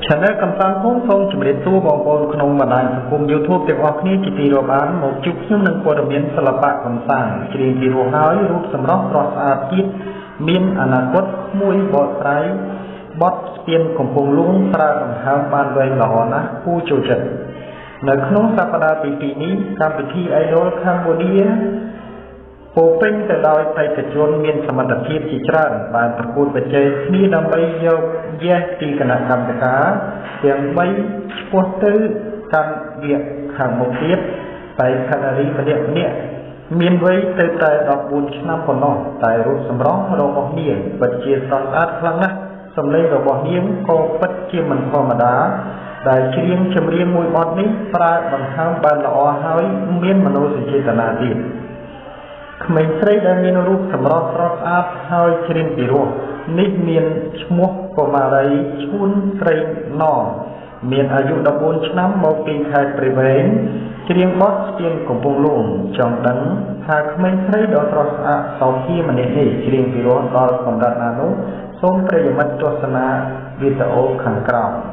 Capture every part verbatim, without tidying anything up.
Channel កំសាន្តភូមិសូមជម្រាបសួរបងប្អូនក្នុងបណ្ដាញសង្គម YouTube ទាំងអស់គ្នាជាទីរាប់អានមកជួបខ្ញុំនឹងព័ត៌មានសិល្បៈកំសាន្តច្រៀងពីរោះហើយរូបសម្រស់ស្រស់ស្អាតទៀតមានអនាគតមួយបកស្រាយបទស្ពានកំពង់លួងប្រើដង្ហើមបានវែងល្អណាស់គួរចូលចិត្តនៅក្នុងសប្តាហ៍ទីពីរនេះកម្មវិធី Idol Cambodia ពោពេញទៅដោយបេក្ខជនមានសមត្ថភាពជាច្រើនបានប្រកួតប្រជែងគ្នាដើម្បីយកយេសទីគណៈកម្មការទាំងបីឆ្ពោះទៅកាន់វគ្គខាងមុខទៀតតែខនារីម្នាក់ម្នាក់មានវ័យទៅតែដប់បួនឆ្នាំប៉ុណ្ណោះតែរូបសម្រស់របស់នាងពិតជាស្រស់ស្អាតខ្លាំងណាស់សម្លេងរបស់នាងក៏ពិតជាមិនធម្មតាដែលច្រៀងចម្រៀងមួយបទនេះប្រើបង្ហើមបានល្អហើយមានមនោសញ្ចេតនាទៀតក្មេងស្រីដែលមានរូបសម្រស់ស្រស់ស្អាតហើយច្រៀងពីរោះនេះមានឈ្មោះកុមារីឈួនស្រីណងមានអាយុដប់បួនឆ្នាំមកពីខេត្តព្រៃវែងច្រៀងបទស្ពានកំពង់លួងចង់ដឹងថាក្មេងស្រីដ៏ស្រស់ស្អាតសោភាម្នាក់នេះច្រៀងពីរោះដល់កម្រិតណានោះសូមប្រិយមិត្តទស្សនាវីដេអូខាងក្រោម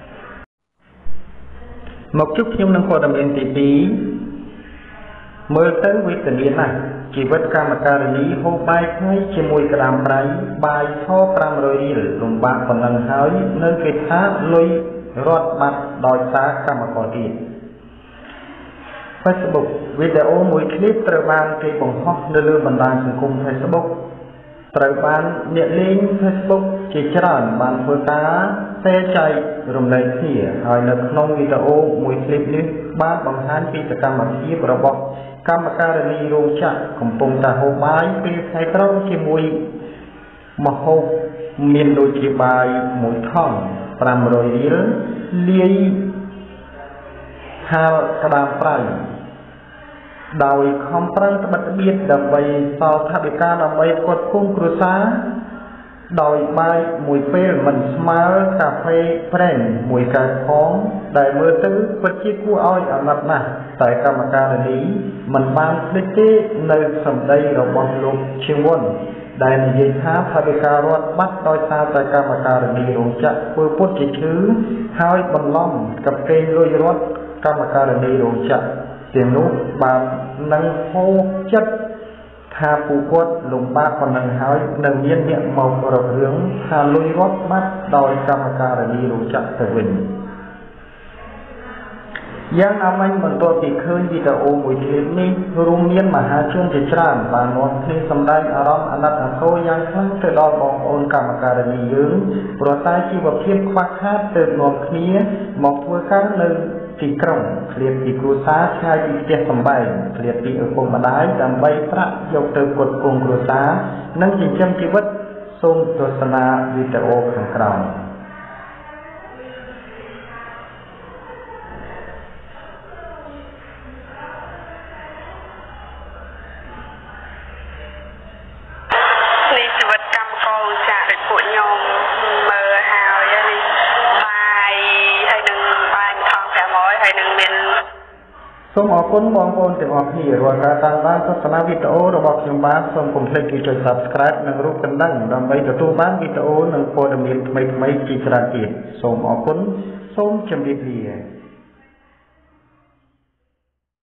មកជួបខ្ញុំនឹងព័ត៌មានទីពីរមើលទៅវេទនាណាស់ជីវិតកម្មការិនីហូបបាយថ្ងៃជាមួយក្តាមប្រៃបាយថប្រាំរយរៀលលំបាកប៉ុណ្ណឹងហើយនៅគេថាលុយរត់បាត់ដោយសារកម្មករទៀត Facebook វីដេអូមួយឃ្លីបត្រូវបានគេបង្ហោះនៅលើបណ្ដាញសង្គម Facebook ត្រូវបានអ្នកលេង Facebook ជាច្រើនបានធ្វើការแชร์ចែករំលែកគ្នាហើយនៅក្នុងវីដេអូមួយឃ្លីបនេះបានបង្ហាញពីសកម្មភាពរបស់កម្មការិនីរោងចក្រកំពុងតែហូបបាយពេលថ្ងៃត្រង់ជាមួយម្ហូបមានដូចជាបាយមួយថង់ប្រាំរយរៀលលាយហាលក្តាមប្រៃដោយខំប្រឹងត្បិតត្បៀតដើម្បីសល់ថវិកាដើម្បីផ្គត់ផ្គង់គ្រួសារដោយបាយមួយពេលមិនស្មើកាហ្វេប្រេងមួយកែវផងដែលមើលទៅពិតជាគួរឲ្យអាណិតណាស់តែកម្មការិនីមិនបានភ្លេចទេនៅសម្ដីរបស់លោកឈៀងវុនដែលនិយាយថាថវិការរដ្ឋបាត់ដោយសារតែកម្មការិនីរោងចក្រធ្វើពុតជាឈឺហើយបន្លំกับគេលុយរដ្ឋកម្មការិនីរោងចក្រទាំងនោះបាននឹងហូរចិត្តថាពួកគាត់លំបាកប៉ុណ្ណឹងហើយនឹងមានអ្នកមករករឿងថាលុយរដ្ឋបាត់ដោយកម្មការិនីរោងចក្រទៅវិញយ៉ាងណាមិញបន្ទាប់ពីឃើញវីដេអូមួយឃ្លីបនេះរួមមានមហាជនជាច្រើនបាននាំគ្នាសម្ដែងអារម្មណ៍អាណិតអាសូរយ៉ាងខ្លាំងទៅដល់បងប្អូនកម្មការិនីយើងព្រោះតែជីវភាពខ្វះខាតទើបនាំគ្នាមកធ្វើការនៅទីក្រុងឃ្លាតពីគ្រួសារឆ្ងាយពីផ្ទះសម្បែងឃ្លាតពីឪពុកម្ដាយដើម្បីប្រាក់យកទៅផ្គត់ផ្គង់គ្រួសារនិងចិញ្ចឹមជីវិតសូមទស្សនាវីដេអូខាងក្រោមសូមអរគុណបងប្អូនទាំងអស់គ្នារាល់ការតាមដានទស្សនាវីដេអូរបស់ខ្ញុំបាទសូមកុំភ្លេចជួយ Subscribe និងរូបកណ្ដឹងដើម្បីទទួលបានវីដេអូនិងព័ត៌មានថ្មីៗជាច្រើនទៀតសូមអរគុណសូមជម្រាបលា